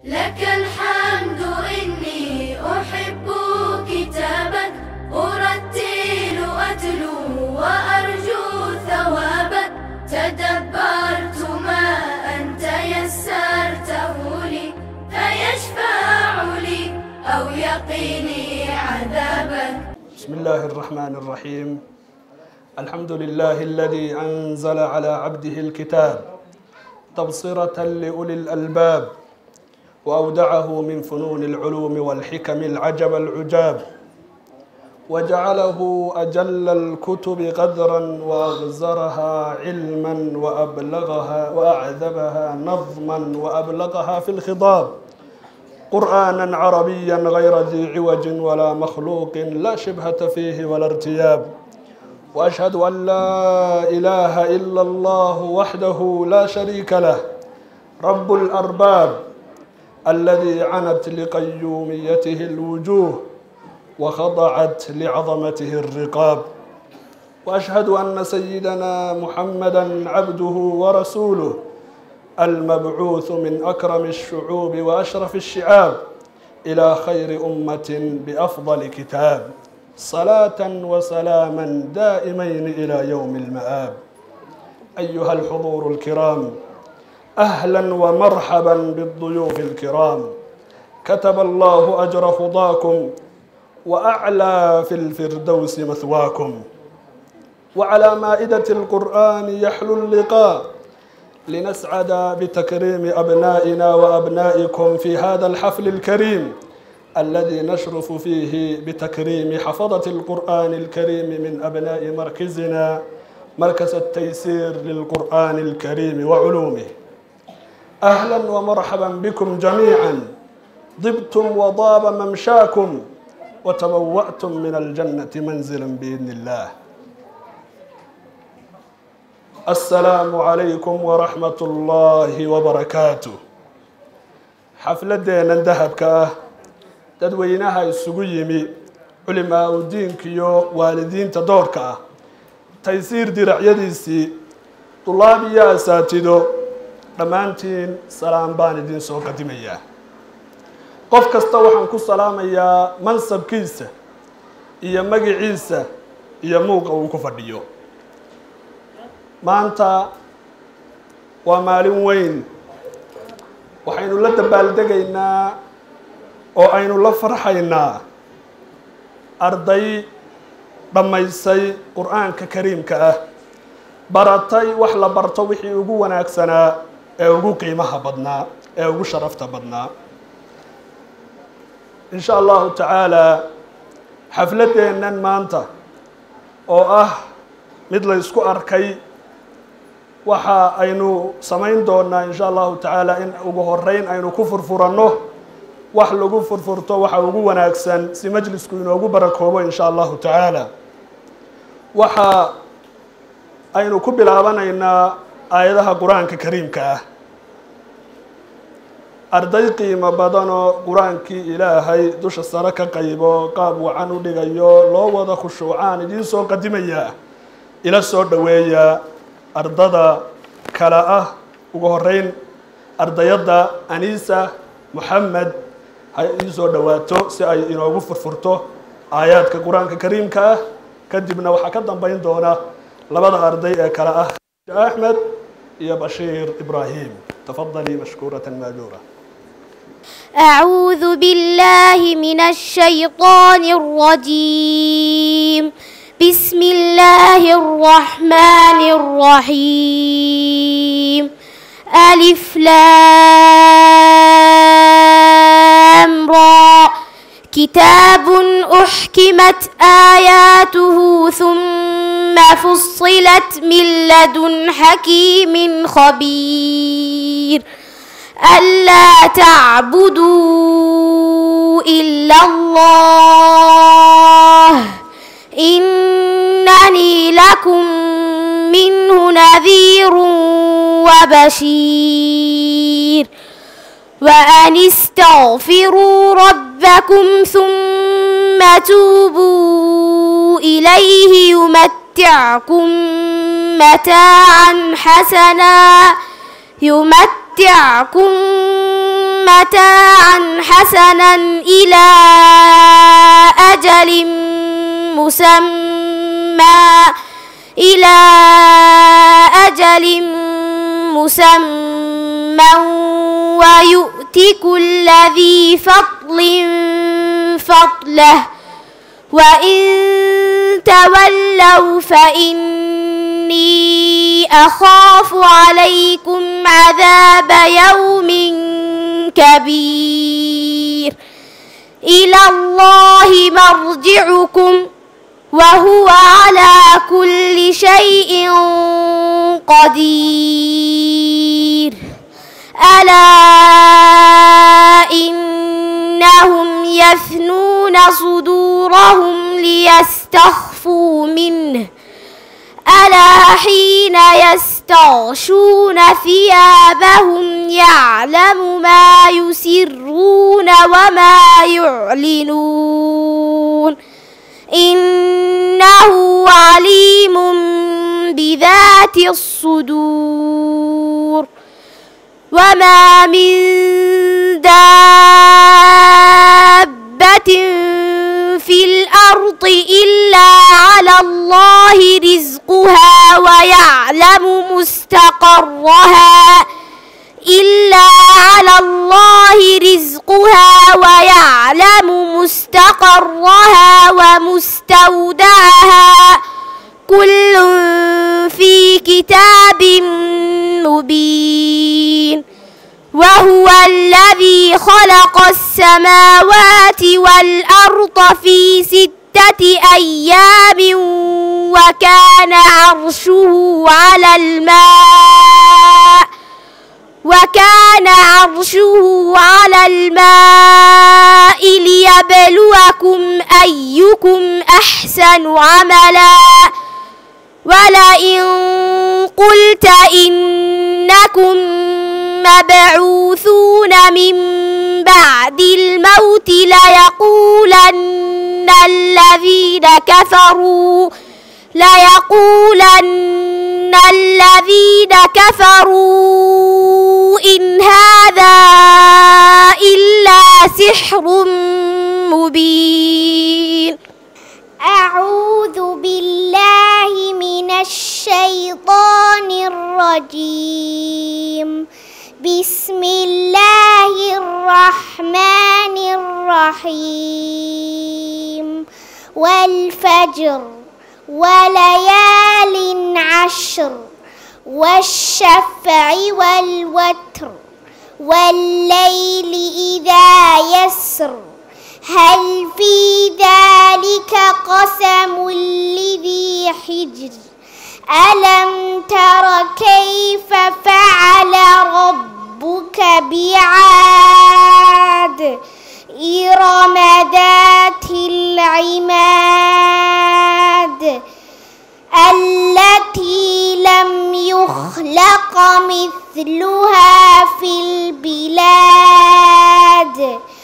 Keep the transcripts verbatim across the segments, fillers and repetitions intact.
لك الحمد إني أحب كتابك أرتل أتلو وأرجو ثوابك تدبرت ما أنت يسرته لي فيشفع لي أو يقيني عذابك. بسم الله الرحمن الرحيم. الحمد لله الذي أنزل على عبده الكتاب تبصرة لأولي الألباب وأودعه من فنون العلوم والحكم العجب العجاب وجعله أجل الكتب قدرا وأغزرها علما وأبلغها وأعذبها نظما وأبلغها في الخضاب قرآنا عربيا غير ذي عوج ولا مخلوق لا شبهة فيه ولا ارتياب. وأشهد أن لا إله إلا الله وحده لا شريك له رب الأرباب الذي عنت لقيوميته الوجوه وخضعت لعظمته الرقاب. وأشهد أن سيدنا محمدا عبده ورسوله المبعوث من أكرم الشعوب وأشرف الشعاب إلى خير أمة بأفضل كتاب صلاة وسلاما دائمين إلى يوم المآب. أيها الحضور الكرام، أهلا ومرحبا بالضيوف الكرام، كتب الله أجر خضاكم وأعلى في الفردوس مثواكم. وعلى مائدة القرآن يحلو اللقاء لنسعد بتكريم أبنائنا وأبنائكم في هذا الحفل الكريم الذي نشرف فيه بتكريم حفظة القرآن الكريم من أبناء مركزنا مركز التيسير للقرآن الكريم وعلومه. أهلا ومرحبا بكم جميعا، طبتم وطاب ممشاكم وتبوأتم من الجنة منزلا بإذن الله. السلام عليكم ورحمة الله وبركاته. حفلتنا ذهبك dadweynaha isugu yimi culimaa u diinka iyo waalidiinta doorka ah taysiir diracyadiisii tulaab iyo asaatido dhammaantiin salaam baan idin soo qadimayaa. qof kasta waxaan ku salaamayaa mansabkiisa iyo magaciisa iyo muuqa uu ku fadhiyo. maanta waa maalin weyn, waxaynu la dabaaldegaynaa oo aynu la farxaynaa arday dhammaysay qur'aanka kariimka ah, baratay wax la barto wixii ugu wanaagsanaa ee ugu qiimaha badnaa ee ugu sharafta badnaa. in sha allahu tacaala xafladeennan maanta oo ah mid la isku arkay, waxa aynu samayn doonaa in sha allahu tacaala in ugu horeyn aynu ku furfuranno wax lagu furfurto waxa ugu wanaagsan si majlisku inoogu barakoobo in sha allahu tacaala. waxa aynu ku bilaabanaynaa aayadaha qur-aanka kariimka ah. arday qiimo badanoo qur-aankii ilaahay dusha sare ka qaybo qaab wacan u dhigayo loo wada khushuucaan idiin soo qadimayaa. ila soo dhaweeya ardada kale ah. ugu horeyn ardayadda Anisa Muhammad hay soo dhawaato si ay inoogu furfurto aayaadka qur-aanka kariimka ah. kadibna waxaa ka dambayn doona labada arday ee kale ah Ahmed iyo Bashir Ibrahim. تفضلي مشكورة ماجورة. أعوذ بالله من الشيطان الرجيم. بسم الله الرحمن الرحيم. ألف لام را كتاب أحكمت آياته ثم فصلت من لدن حكيم خبير ألا تعبدوا إلا الله إنني لكم منه نذير وبشير وأن استغفروا ربكم ثم توبوا إليه يمتعكم متاعا حسنا يمتعكم متاعا حسنا إلى أجل مسمى إلى أجل مسمى ويؤت كل ذي فضل فضله وإن تولوا فإني أخاف عليكم عذاب يوم كبير إلى الله مرجعكم وهو على كل شيء قدير ألا إنهم يثنون صدورهم ليستخفوا منه ألا حين يستغشون ثيابهم يعلم ما يسرون وما يعلنون إنه عليم بذات الصدور وما من دابة في الأرض إلا على الله رزقها ويعلم مستقرها إلا على الله رزقها ويعلم مستقرها ومستودعها كل في كتاب مبين وهو الذي خلق السماوات والأرض في ستة أيام وكان عرشه على الماء وكان عرشه على الماء ليبلوكم أيكم أحسن عملا ولئن قلت إنكم مبعوثون من بعد الموت ليقولن الذين كفروا ليقولن الذين كفروا إن هذا إلا سحر مبين. أعوذ بالله من الشيطان الرجيم. بسم الله الرحمن الرحيم. والفجر وليال عشر والشفع والوتر والليل إذا يسر هل في ذلك قسم لذي حجر ألم تر كيف فعل ربك بعاد إرم ذات العماد التي لم يخلق مثلها في البلاد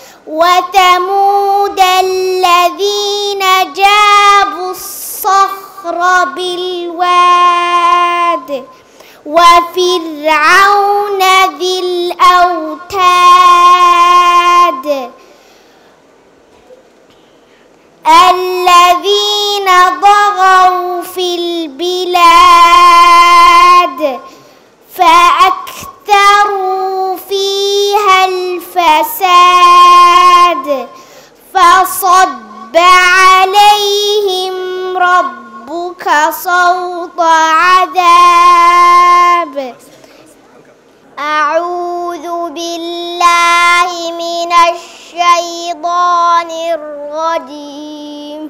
وثمود الذين جابوا الصخر بالواد وفرعون ذي الأوتاد الذين طغوا في البلاد فأكثروا فيها الفساد فصب عليهم ربك صوت عذاب. أعوذ بالله من الشيطان الرجيم.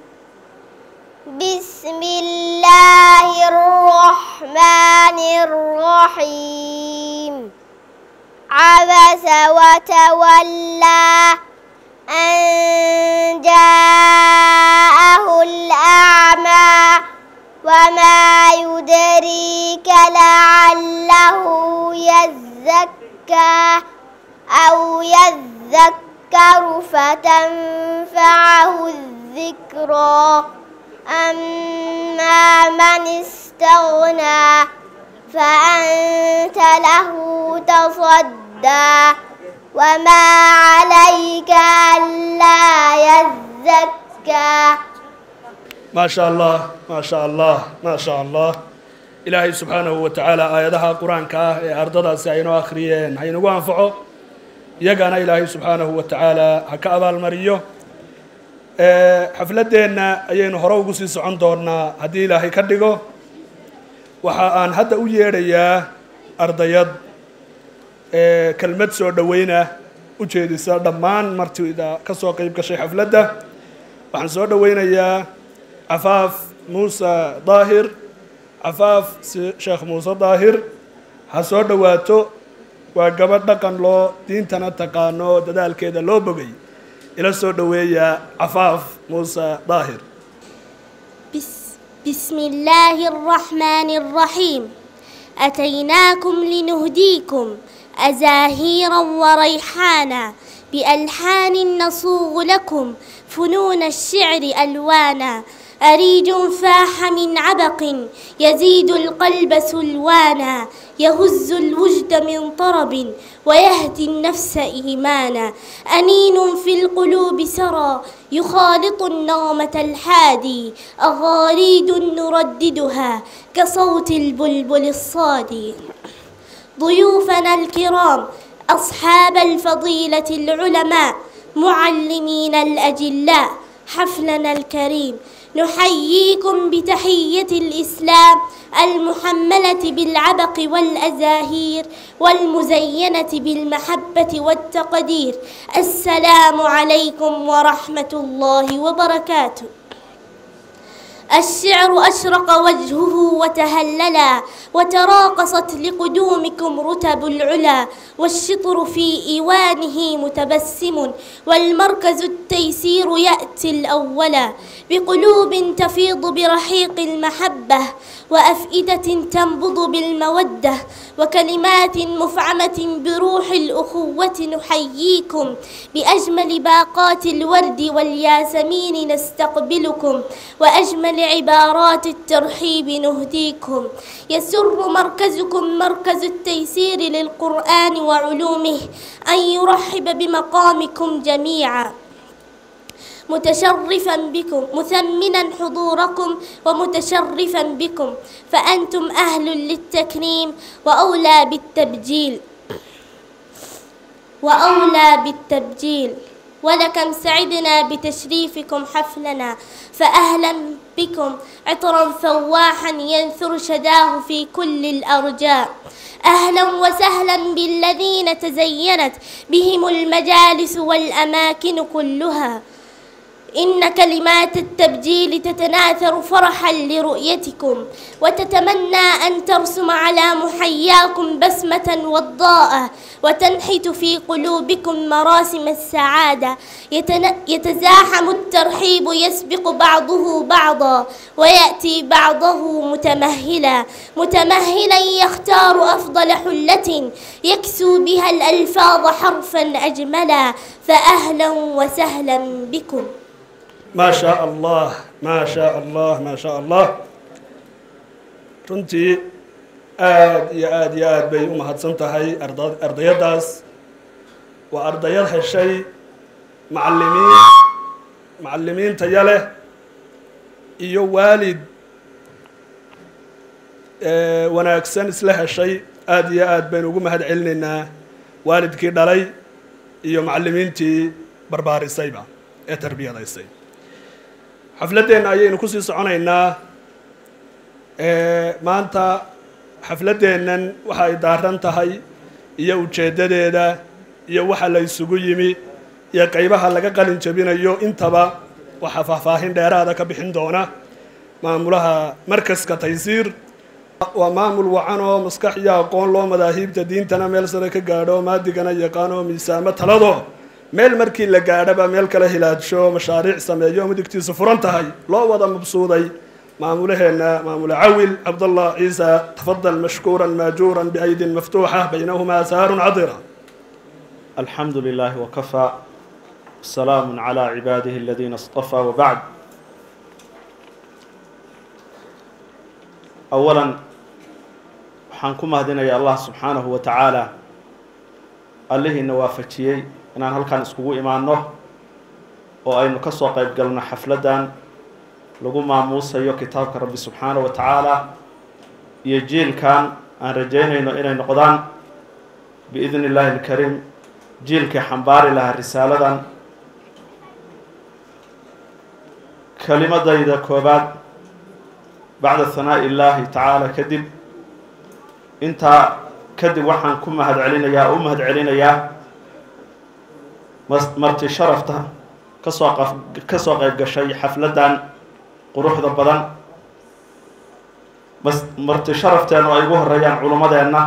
بسم الله الرحمن الرحيم. عبس وتولى أن جاءه الأعمى وما يدريك لعله يزكى أو يذكر فتنفعه الذكرى أما من استغنى فأنت له تصدى وما عليك ألا يزكى. ما شاء الله ما شاء الله ما شاء الله. إلهي سبحانه وتعالى آياتها قرآن كاه أرضها سعينو آخرين حين وانفعه يجانا إلهي سبحانه وتعالى هكذا المريو حفلتنا أيين هروب قصيص عن دورنا هدي إلهي كدقو وحان هذا ويريا أرضيات كلمة سور دوينة وجد صار دمان مرتو إذا كسر قريب كشيء حفلته وحن سور دوينة يا عفاف موسى ظاهر عفاف شيخ موسى ظاهر حسور دواتو وقبضنا كان له دين تنتقانو دال كده لو بقي إلى سور دوية عفاف موسى ظاهر. بس بسم الله الرحمن الرحيم. أتيناكم لنهديكم أزاهيرا وريحانا بألحان نصوغ لكم فنون الشعر ألوانا أريج فاح من عبق يزيد القلب سلوانا يهز الوجد من طرب ويهدي النفس إيمانا أنين في القلوب سرى يخالط النغمة الحادي أغاريد نرددها كصوت البلبل الصادي. ضيوفنا الكرام أصحاب الفضيلة العلماء معلمين الأجلاء حفلنا الكريم نحييكم بتحية الإسلام المحملة بالعبق والأزاهير والمزينة بالمحبة والتقدير. السلام عليكم ورحمة الله وبركاته. الشعر أشرق وجهه وتهللا وتراقصت لقدومكم رتب العلا والشطر في إيوانه متبسم والمركز التيسير يأتي الأولا بقلوب تفيض برحيق المحبة وأفئدة تنبض بالمودة وكلمات مفعمة بروح الأخوة نحييكم بأجمل باقات الورد والياسمين نستقبلكم وأجمل عبارات الترحيب نهديكم. يسر مركزكم مركز التيسير للقرآن وعلومه أن يرحب بمقامكم جميعا متشرفا بكم مثمنا حضوركم ومتشرفا بكم فأنتم أهل للتكريم وأولى بالتبجيل وأولى بالتبجيل ولكم سعدنا بتشريفكم حفلنا فأهلا بكم عطرا فواحا ينثر شداه في كل الأرجاء. أهلا وسهلا بالذين تزينت بهم المجالس والأماكن كلها. إن كلمات التبجيل تتناثر فرحا لرؤيتكم وتتمنى أن ترسم على محياكم بسمة وضاءة وتنحت في قلوبكم مراسم السعادة. يتزاحم الترحيب يسبق بعضه بعضا ويأتي بعضه متمهلا متمهلا يختار أفضل حلة يكسو بها الألفاظ حرفا أجملا. فأهلا وسهلا بكم. ما شاء الله ما شاء الله ما شاء الله. runtii aad iyo aad iyo aad bay u mahadsan tahay ardayadaas. waa ardayad heshay macallimiin macallimiin tayo leh iyo waalid wanaagsan isla heshay. aad iyo aad baynu ugu mahad celinaynaa waalidkii dhalay iyo macallimiintii barbaarisayba ee tarbiyadaysay. xafladeenna ayaynu ku sii soconaynaa. maanta xafladeennan waxa ay daaran tahay iyo ujeeddadeeda iyo waxa la isugu yimi iyo qaybaha laga qalin jabinayo intaba waxa faahfaahin dheeraada ka bixin doona maamulaha markaska taysiir. waa maamul wacan oo maskax iyo aqoon loo madaahiibta diintana meel sare ka gaadho maadigana yaqaano miisaamo talado meel markii la gaadhaba meel kale hilaadsho mashaariic sameeyo midigtiisa furan tahay loo wada mabsuuday maamulaheena maamul cawil cabdallah ciisa. tafadal mashkuuran maajuuran biaydin maftuuxa baynahumaa saarun cadira. الحمد لله وكفى سلام على عباده الذين اصطفى وبعد. أولا حنكم هدينا يا الله سبحانه وتعالى allihiina waafajiyey inaan halkan iskugu imaanno oo aynu ka soo qayb galno xafladdan lagu maamuusayo kitaabka rabbi subxaanahu wa tacaala iyo jiilkan aan rajaynayno inay noqdaan biidni illaahi alkariim jiilkii xambaari lahaa risaaladan. kelimadayda koobaad bacda hanaa'i illaahi tacaala kadib intaa kadib waxaan ku mahad celinayaa u mahad celinayaa marti sharafta kasoo qaf ka soo qayb gashay xafladdan quruxda badan. bas marti sharafteenu ay ugu horeeyaan culummadeenna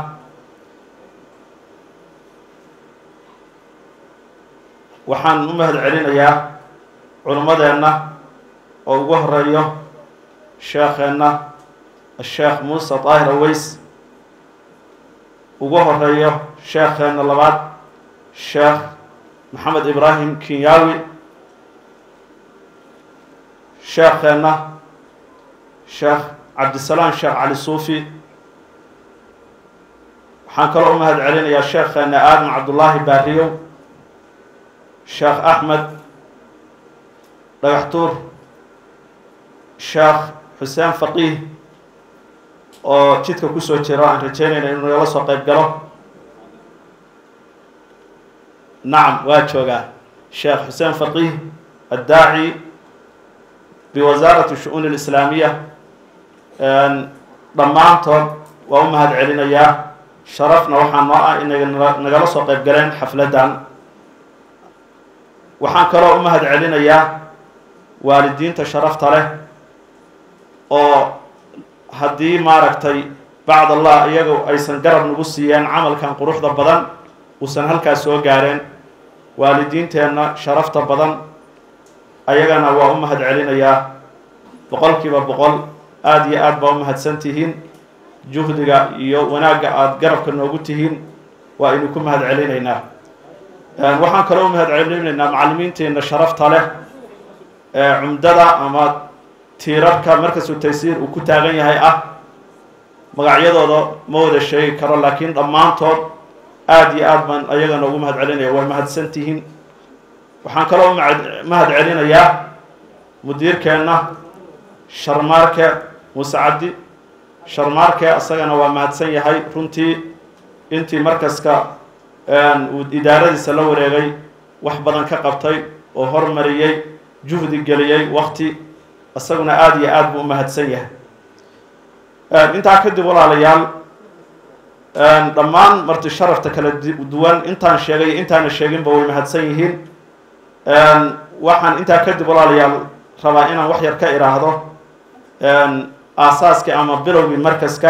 waxaan u mahad celinayaa culummadeenna oo ugu horeeyo sheekheenna asheekh muuse daahir aweys, ugu horeeyo sheekheenna labaad sheekh maxamed ibraahim kinyaawi, sheekheenna sheekh cabdisalaam sheekh cali suufi. waxaan kaloo u mahad celinayaa sheekheenna aadam cabdullaahi baariyow, sheekh axmed dhagaxtuur, sheekh xuseen faqiih oo jidka kusoo jiro aan rajaynayna inuu nagala soo qayb galo. nacam waa joogaa sheekh xuseen faqiih addaaci biwasaarati shu-uun alislaamiya. dhammaantood waa u mahad celinayaa, sharafna waxaa noo ah inay nagala soo qayb galeen xafladdan. waxaan kaloo u mahad celinayaa waalidiinta sharafta leh oo haddii maaragtay bacd allah iyagu aysan garab nagu siiyeen camalkan quruxda badan uusan halkaas soo gaareen. waalidiinteenna sharafta badan ayagana waa u mahad celinayaa boqolkiiba boqol. aada iyo aad baa u mahadsan tihiin, juhdiga iyo wanaagga aada garabka noogu tihiin waa aynu ku mahad celinaynaa. waxaan kaloo u mahad celinaynaa macallimiinteenna sharafta leh ee cumdada ama tiirarka markasu taysiir uu ku taagan yahay ah. magacyadooda ma wada sheegi karo, laakiin dhammaantood aada iyo aad baan ayagana ugu mahad celinaya, waa mahadsan tihiin. waxaan kaloo u mahad celinayaa mudiirkeenna sharmaarke muuse cabdi sharmaarke, asagana waa mahadsan yahay runtii. intii markaska uu idaaradiisa la wareegay wax badan ka qabtay oo hormariyey, juhdi geliyey waqti, isaguna aada iyo aad buu u mahadsan yahay. intaa kadib walaalayaal, dhammaan marti sharafta kala duwan intaan sheegay intaana sheeginba way mahadsan yihiin. waxaan intaa kadib walaalayaal rabaa inaan wax yar ka iraahdo aasaaskii ama bilowgii markaska.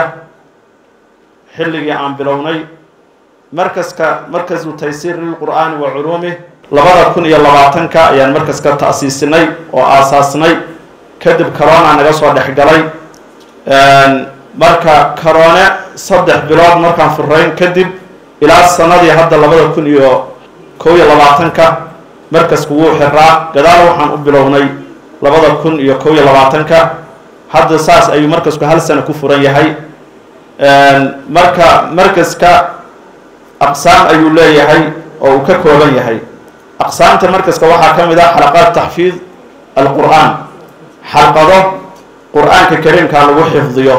xilligii aan bilownay markaska markasu taysiir lilqur'aani wa culuumih labada kun iyo labaatanka ayaan markaska ta'siisinay oo aasaasnay. kadib corona naga soo dhex galay. marka corone saddex bilood markaan furayn kadib ilaa sanadii hadda labada kun iyo kow iyo labaatanka markasku wuu xiraa. gadaal waxaan u bilownay labada kun iyo kow iyo labaatanka. hadda saas ayuu markasku hal sano ku furan yahay. marka markaska aqsaam ayuu leeyahay oo uu ka kooban yahay. aqsaamta markaska waxaa ka mid ah xalaqaat taxfiid alqur'aan, xalqado qur-aanka kariimka lagu xifdiyo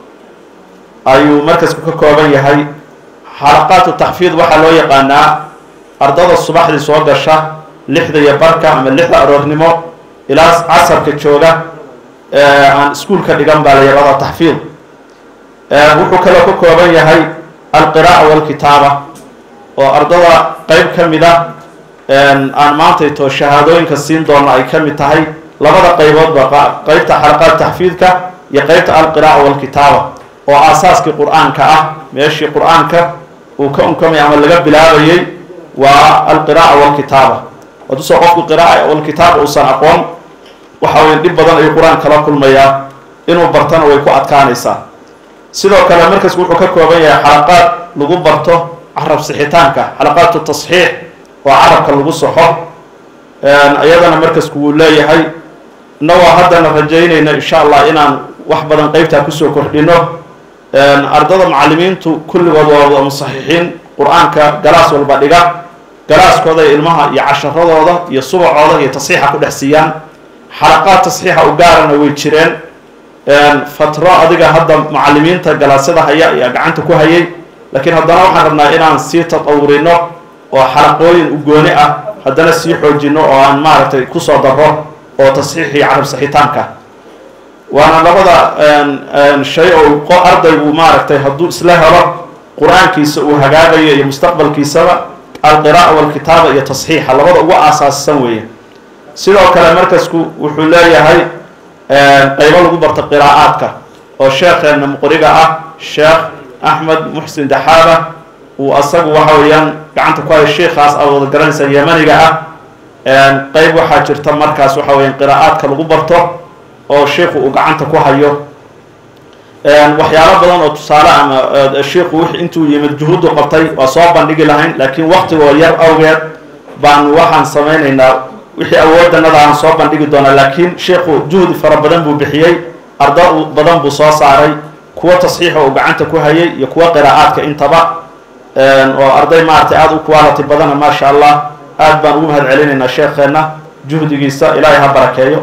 ayuu markasku ka kooban yahay. xalaqaatu taxfiid waxaa loo yaqaanaa ardada subaxdii soo gasha lixda iyo barka ama lixda aroornimo ilaa casarka jooga aan iskuulka dhigan baa la yaqaada taxfiid. wuxuu kaloo ka kooban yahay alqiraa'a walkitaaba oo ardada qeyb ka mid ah aan maantayto shahaadooyinka siin doona ay ka mid tahay. labada qayboodba qeybta xalaqaad taxfiidka iyo qeybta alqiraa'a walkitaaba oo aasaaskii qur-aanka ah, meeshii qur-aanka uu ka unkamay ama laga bilaabayay waa alqiraa'a walkitaaba. haduusoo qofku qiraa'a walkitaaba uusan aqoon waxa weyn dhib badan ayuu qur-aan kala kulmayaa, inuu bartana way ku adkaanaysaa. sidoo kale markasku wuxuu ka kooban yahay xalaqaad lagu barto carab sixitaanka, xalaqaatu tasxiix oo carabka lagu saxo. iyadana markasku wuu leeyahay. innagoo haddana rajaynayna insha allah inaan wax badan qeybtaa kusoo kordhino. ardada macallimiintu kulligood waa musaxixiin qur-aanka galaas walba dhiga galaaskooda ilmaha iyo casharadooda iyo subacooda iyo tasxiixa ku dhex siiyaan xalaqaad tasxiixa u gaarana way jireen fatro adiga hadda macallimiinta galaasyada haya ayaa gacanta ku hayay laakiin haddana waxaan rabnaa inaan sii tatawurino oo xalaqooyin u gooni ah haddana sii xoojino oo aan maaragtay kusoo daro oo tasxiix iyo carab saxitaanka waana labada shay oo ardaygu maaragtay hadduu isla helo qur-aankiisa uu hagaagayo iyo mustaqbalkiisaba alqira'a walkitaaba iyo tasxiixa labada ugu aasaasisan weeye sidoo kale markasku wuxuu leeyahay qaybo lagu barto qiraa'aadka oo sheekheena muqriga ah sheekh axmed muxsin daxaaba uu asagu waxa weeyaan gacanta ku hayo sheekhaas aad wada garanaysaa yamaniga ah qayb waxaa jirta markaas waxa weeyaan qiraa'aadka lagu barto oo sheekhu uu gacanta ku hayo waxyaalo badan oo tusaale ama sheekhu wixii intuu yimid juhuuddu qabtay waa soo bandhigi lahayn laakiin waqtigoo yar awgeed baan waxaan samaynaynaa wixii awooddanada aan soo bandhigi doonaa laakiin sheekhu juhdi fara badan buu bixiyey arda badan buu soo saaray kuwa tasxiixa uu gacanta ku hayay iyo kuwa qiraa'aadka intaba oo arday maaragtay aada u quality badana maasha allah aad baan ugu mahad celinaynaa sheekheenna juhdigiisa ilaahay ha barakeeyo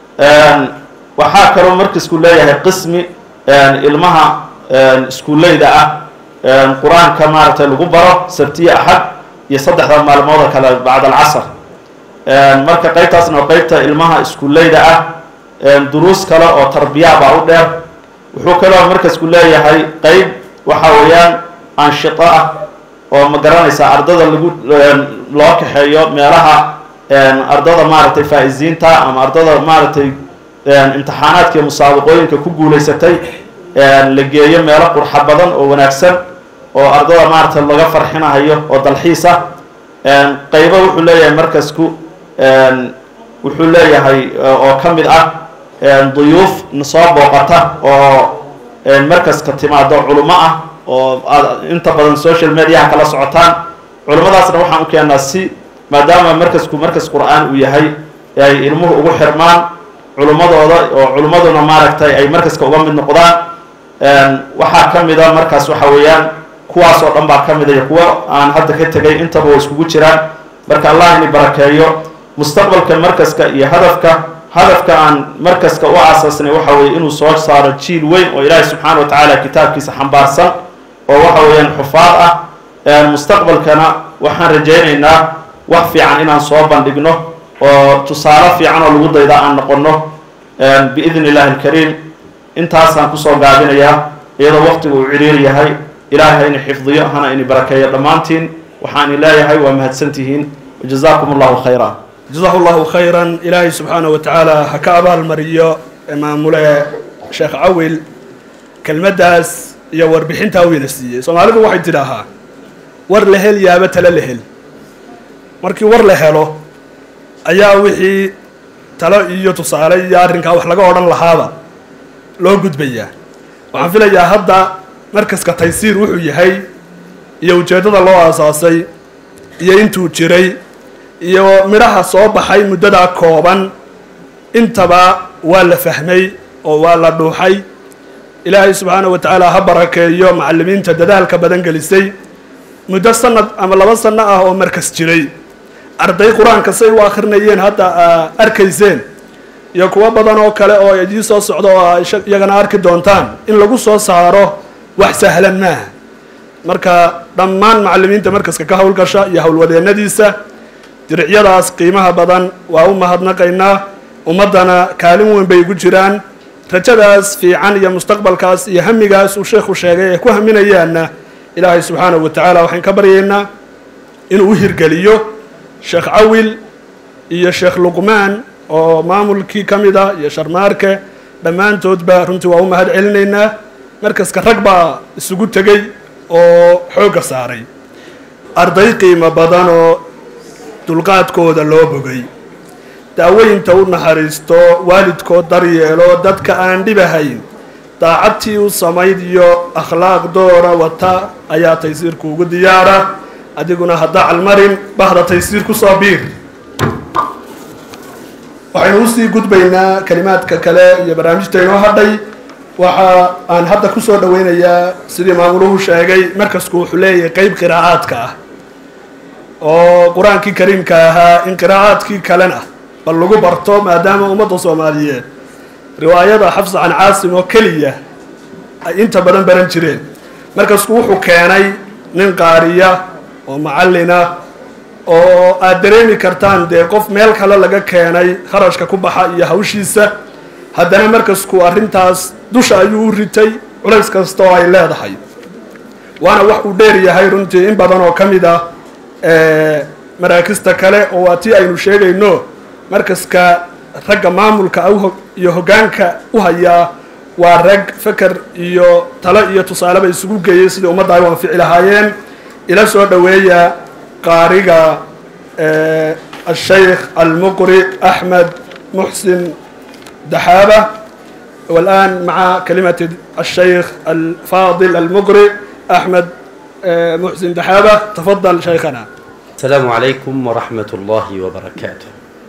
waxaa kaloo markasku leeyahay qismi ilmaha iskuulleyda ah qur-aanka maaragtay lagu baro sabtiye axad iyo saddexda maalmooda kale bacd alcasr marka qaybtaasna waa qaybta ilmaha iskuulleyda ah duruus kale oo tarbiya baa u dheer wuxuu kaloo markasku leeyahay qeyb waxa weeyaan anshito ah oo ma garanaysaa ardada lagu loo kaxeeyo meelaha ardada maaragtay faa-isiinta ama ardada maaragtay imtixaanaadka iyo musaabaqooyinka ku guulaysatay la geeyo meelo qurxa badan oo wanaagsan oo ardada maaragtay laga farxinahayo oo dalxiis ah qaybo wuxuu leeyahay markasku wuxuu leeyahay oo ka mid ah duyuuf soo booqata oo markaska timaado culummo ah oo aad inta badan social mediaha kala socotaan culummadaasna waxaan u keenaa si maadaama markasku markas qur-aan uu yahay ay ilmuhu ugu xirmaan culummadooda oo culummaduna maaragtay ay markaska uga mid noqdaan waxaa ka mid a markaas waxa weeyaan kuwaas oo dhan baa ka mid a iyo kuwo aan hadda ka tegay intaba way iskugu jiraan marka allah ini barakeeyo mustaqbalka markaska iyo hadafka hadafka aan markaska u aasaasnay waxa weeye inuu soo saaro jiil weyn oo ilaahay subxaana wa tacaala kitaabkiisa xambaarsan oo waxa weeyaan xufaad ah mustaqbalkana waxaan rajaynaynaa wax fiican inaan soo bandhigno oo tusaale fiican oo lagu dayda aan noqono biidni illahi alkariim intaasaan kusoo gaabinayaa iyadoo waqtigu uu ciriiri yahay ilaahay ha ini xifdiyo hana ini barakeeyo dhammaantiin waxaan leeyahay waa mahadsantihiin wajazaakum allahu khayra jazahu llahu khayran ilaahay subxaana wa tacaala ha ka abaalmariyo maamule sheekh cawil kelmaddaas iyo warbixintaa weyna siiyey soomaalidu waxay tidhaahaa war la hel yaaba tale la hel markii war la helo ayaa wixii talo iyo tusaale iyo arrinkaa wax laga odhan lahaaba loo gudbayaa waxaan filayaa hadda markaska taysiir wuxuu yahay iyo ujeeddada loo aasaasay iyo intuu jiray iyo midhaha soo baxay muddadaa kooban intaba waa la fahmay oo waa la dhuuxay ilaahay subxaana wa tacaala ha barakeeyo macallimiinta dadaalka badan gelisay muddo sanad ama laba sano ah oo markas jiray arday qur-aanka say u akhrinayeen hadda arkayseen iyo kuwo badan oo kale oo idii soo socdo oo iyagana arki doontaan in lagu soo saaro wax sahlan maaha marka dhammaan macallimiinta markaska ka howlgasha iyo howlwadeennadiisa diricyadaas qiimaha badan waa u mahadnaqaynaa ummaddana kaalin weyn bay ugu jiraan rajadaas fiican iyo mustaqbalkaas iyo hamigaas uu sheekhu sheegay ee ku haminayaanna ilaahay subxaanahu wa tacaala waxaan ka baryaynaa inuu u hirgeliyo sheekh cawil iyo sheekh luqmaan oo maamulkii ka mid ah iyo sharmaarke dhammaantoodba runtii waa u mahad celinaynaa markaska rag baa isugu tegey oo xoogga saaray arday qiimo badan oo dulqaadkooda loo bogay daaweynta u naxariisto waalidkood daryeelo dadka aan dhibahayn daacadtii u samayd iyo akhlaaq doora wata ayaa taysiirku ugu diyaara adiguna hadda calmarin bahda taysiir ku soo biir waxaynu usii gudbaynaa kalimaadka kale iyo barnaamijta inoo hadhay waxa aan hadda ku soo dhaweynayaa sidii maamuluhu sheegay markasku wuxuu leeyahay qayb qiraa'aadka ah oo qur-aankii kariimka ahaa in qiraa'aadkii kalena bal lagu barto maadaama ummadda Soomaaliyeed riwaayada Xafs can Caasim oo kaliya ay inta badan baran jireen markasku wuxuu keenay nin qaariya oo macallina oo aad dareemi kartaan dee qof meel kale laga keenay kharashka ku baxa iyo hawshiisa haddana markasku arrintaas dusha ayuu u ritay culays kasta oo ay leedahay waana wax uu dheer yahay runtii in badan oo ka mid ah maraakista kale oo waa tii aynu sheegayno markaska ragga maamulka iyo hoggaanka u hayaa waa rag fakar iyo talo iyo tusaaleba isugu geeyay sidii ummadda ay anfici lahaayeen ila soo dhaweeya qaariga الشيخ المقري أحمد محسن دحابة والآن مع كلمة الشيخ الفاضل المقري أحمد محسن دحابة تفضل شيخنا. السلام عليكم ورحمة الله وبركاته.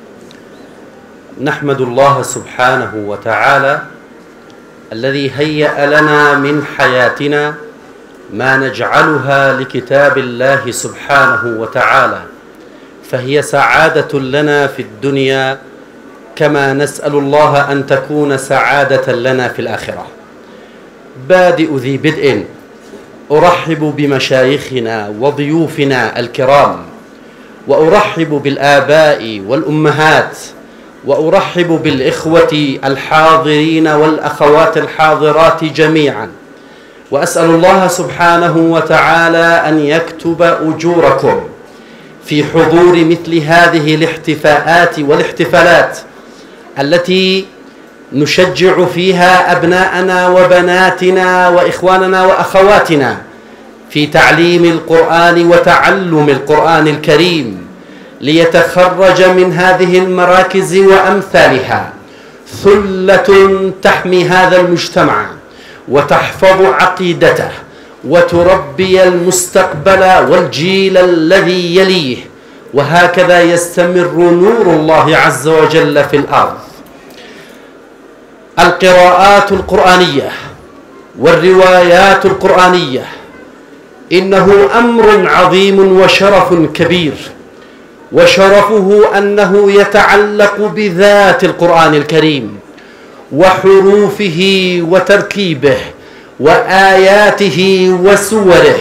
نحمد الله سبحانه وتعالى الذي هيأ لنا من حياتنا ما نجعلها لكتاب الله سبحانه وتعالى فهي سعادة لنا في الدنيا كما نسأل الله أن تكون سعادة لنا في الآخرة. بادئ ذي بدء أرحب بمشايخنا وضيوفنا الكرام وأرحب بالآباء والأمهات وأرحب بالإخوة الحاضرين والأخوات الحاضرات جميعا وأسأل الله سبحانه وتعالى أن يكتب أجوركم في حضور مثل هذه الاحتفاءات والاحتفالات التي نشجع فيها أبناءنا وبناتنا وإخواننا وأخواتنا في تعليم القرآن وتعلم القرآن الكريم ليتخرج من هذه المراكز وأمثالها ثلة تحمي هذا المجتمع وتحفظ عقيدته وتربي المستقبل والجيل الذي يليه وهكذا يستمر نور الله عز وجل في الأرض. القراءات القرآنية والروايات القرآنية إنه أمر عظيم وشرف كبير وشرفه أنه يتعلق بذات القرآن الكريم وحروفه وتركيبه وآياته وسوره.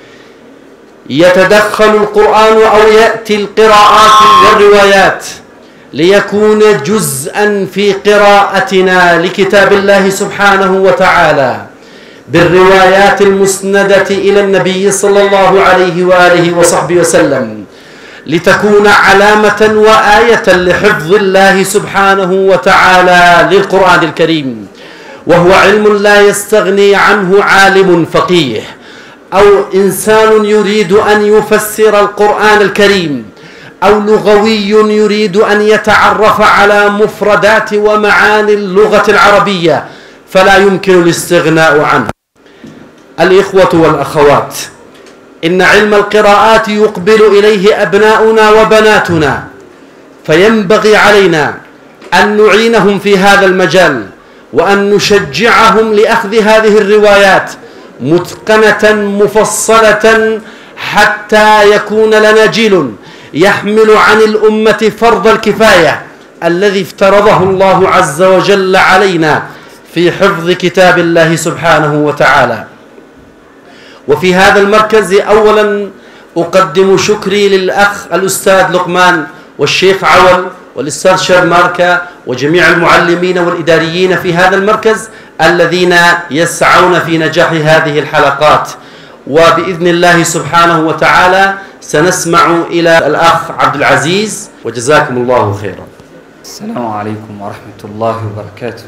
يتدخل القرآن أو يأتي القراءات والروايات ليكون جزءا في قراءتنا لكتاب الله سبحانه وتعالى بالروايات المسندة إلى النبي صلى الله عليه وآله وصحبه وسلم لتكون علامة وآية لحفظ الله سبحانه وتعالى للقرآن الكريم وهو علم لا يستغني عنه عالم فقيه أو إنسان يريد أن يفسر القرآن الكريم أو لغوي يريد أن يتعرف على مفردات ومعاني اللغة العربية فلا يمكن الاستغناء عنه. الإخوة والأخوات، إن علم القراءات يقبل إليه أبناؤنا وبناتنا فينبغي علينا أن نعينهم في هذا المجال وأن نشجعهم لأخذ هذه الروايات متقنة مفصلة حتى يكون لنا جيل يحمل عن الأمة فرض الكفاية الذي افترضه الله عز وجل علينا في حفظ كتاب الله سبحانه وتعالى. وفي هذا المركز أولا أقدم شكري للأخ الأستاذ لقمان والشيخ عول والأستاذ شرماركة وجميع المعلمين والإداريين في هذا المركز الذين يسعون في نجاح هذه الحلقات. وبإذن الله سبحانه وتعالى سنسمع إلى الأخ عبد العزيز وجزاكم الله خيرا. السلام عليكم ورحمة الله وبركاته.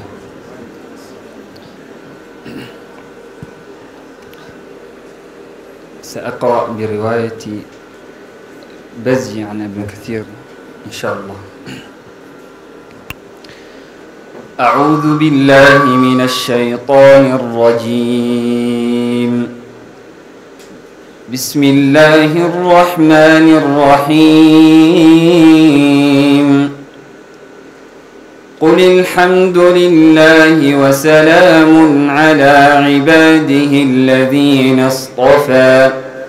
سأقرأ برواية بزي عن ابن كثير إن شاء الله. أعوذ بالله من الشيطان الرجيم. بسم الله الرحمن الرحيم. قل الحمد لله وسلام على عباده الذين اصطفى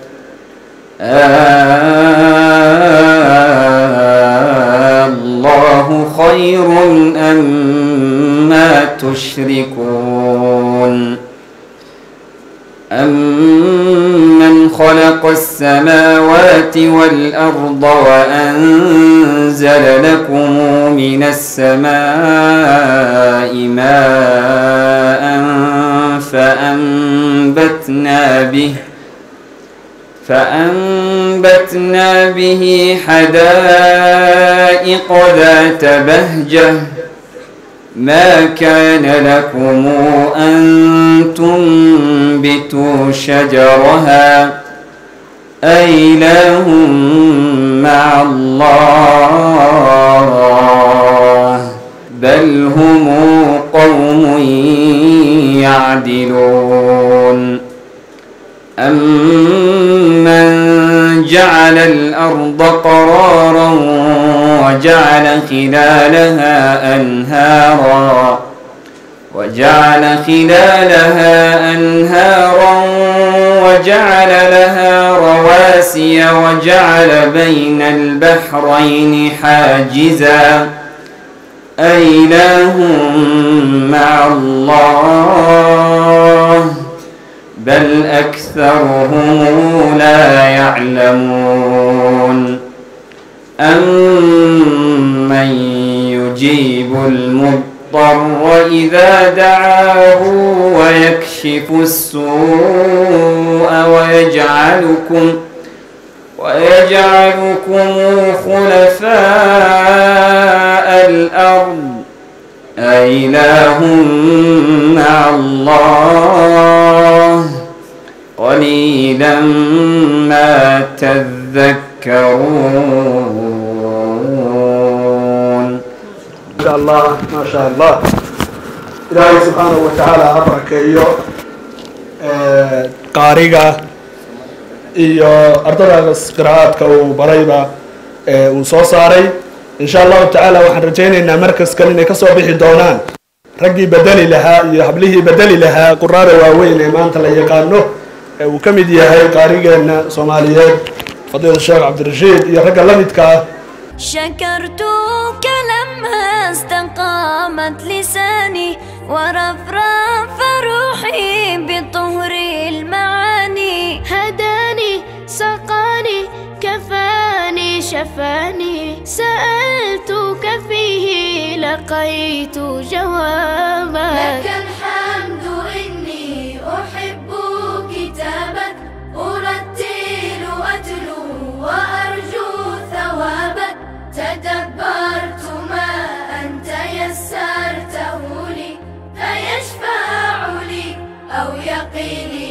الله خير أما تشركون أمن خلق السماوات والأرض وأنزل لكم من السماء ماء فأنبتنا به فأنبتنا به حدائق ذات بهجة ما كان لكم أن تنبتوا شجرها أإله مع الله بل هم قوم يعدلون أمن جعل الأرض قرارا وجعل خلالها أنهارا وجعل خلالها أنهارا وجعل لها رواسي وجعل بين البحرين حاجزا أإله مع الله بل أكثرهم لا يعلمون أمن يجيب المضطر إذا دعاه ويكشف السوء ويجعلكم ويجعلكم خلفاء الأرض أإله مع الله قليلا ما تذكرون. ما شاء الله ما شاء الله. إلهي سبحانه وتعالى أبرك إيو قارئة إيو أرضنا قراءاتك وبريبة وصوصاري إن شاء الله تعالى وحن رجينا إن مركز كان يكسر به الدونان رجي بدلي لها يحبله بدلي لها قرار واوين إيمان تلا يقانو وكم يدي هاي قارئة صوماليات فضيلة الشيخ عبد الرشيد يا رجل لمتك شكرتك لما استقامت لساني ورفرف روحي بطهر المعاني هداني سقاني كفاني شفاني سألتك فيه لقيت جوابا لك الحمد إني أحب كتابك أرتل أتلو وأرجو ثوابك تدبرت ما أنت يسرته لي فيشفع لي أو يقيني